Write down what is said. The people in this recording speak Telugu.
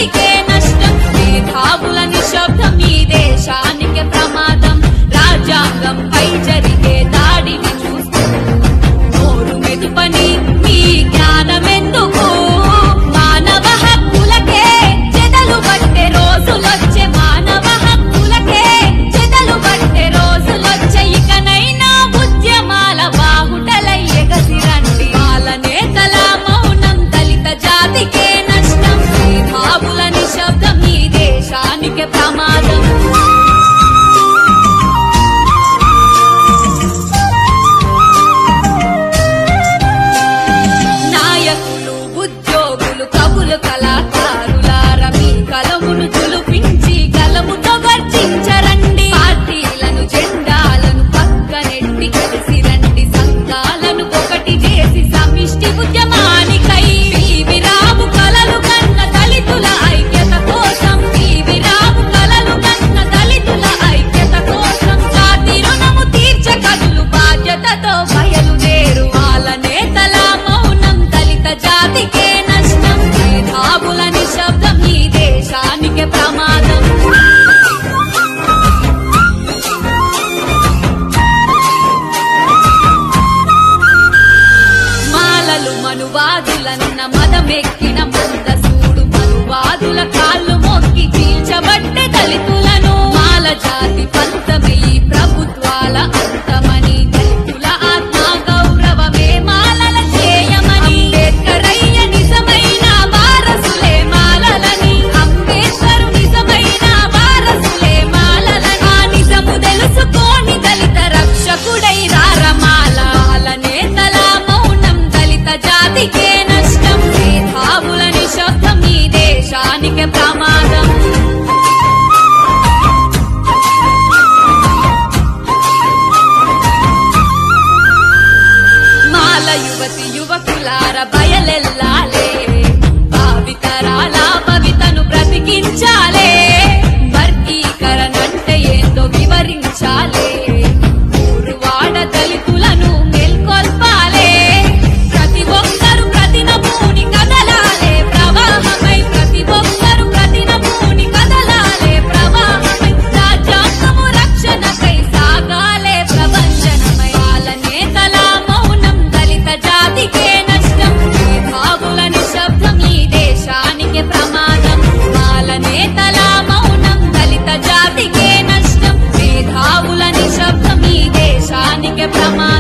జాతికే నష్టం మేధావుల నిశ్శబ్దం ఈ దేశానికే ప్రమాదం రాజ్యాంగంపై జరిగే దాడిని చూస్తూ నోరు మెదుపని మీ జ్ఞానమెందుకు మానవ హక్కులకే చెదలు పట్టే రోజులొచ్చే మానవ హక్కులకే చెదలు పట్టే రోజులొచ్చే ఇకనైనా ఉద్యమాల బాహుటలై ఎగసిరండి వాళ్ళ నేతల మౌనం దళిత జాతికే నష్టం మేధావుల నిశ్శబ్దం ఈ దేశానికే ప్రమాదం నాయకులు ఉద్యోగులు కవులు కళాకారులార మీ కలమును చులుపించి కలముతో గర్జించరండి పార్టీలను జెండాలను పక్కనెట్టి కలిసి రండి సంఘాలను ఒకటి చేసి సమిష్టి ఉద్యమానికై పివి రావు కలలు కన్న దళితుల ఐక్యత కోసం పివి రావు కలలు కన్న దళితుల ఐక్యత కోసం జాతి రుణము తీర్చ కదులు బాధ్యతతో బయలుదేరు వాళ్ళ నేతల మౌనం దళిత జాతికే నష్టం మేధావుల నిశ్శబ్దం ఈ దేశానికే ప్రమాదం మాలలు మనువాదులన్న మదమెక్కిన మందసూడు మనువాదుల కాళ్ళు మొక్కి చీల్చబట్టే దళితులను మాల జాతి పంతమే ఈ ప్రభుత్వాల అంతమని దళితుల ఆత్మ గౌరవమే మాలల చేయమని అంబేద్కరయ్య నిజమైన వారసులే మాలలని అంబేద్కరు నిజమైన వారసులే మాలలని ఆ నిజము తెలుసుకోని దళిత రక్షకుడై రారమాల వాళ్ళ నేతల మౌనం దళిత జాతికే నష్టం మేధావుల నిశ్శబ్దం ఈ దేశానికే ప్రమాదం మాల యువతి యువకులార బయలెల్లాలే భావితరాల భవితను బ్రతికించాలే వర్గీకరణ అంటే ఏందో వివరించాలే ఊరువాడ దళితులను మేల్కొల్పాలే ప్రతి ఒక్కరు ప్రతినభూని కదలాలే ప్రవాహమై ప్రతి ఒక్కరు ప్రతినభూని కదలాలే ప్రవాహమై రాజ్యాంగము రక్షణకై సాగాలే ప్రపంచనమై వాళ్ళ నేతల మౌనం దళిత జాతికే నష్టం మేధావుల నిశ్శబ్దం ఈ దేశానికే ప్రమాదం వాళ్ళ నేతల మౌనం దళిత జాతికే నష్టం మేధావుల నిశ్శబ్దం ఈ దేశానికే ప్రమాదం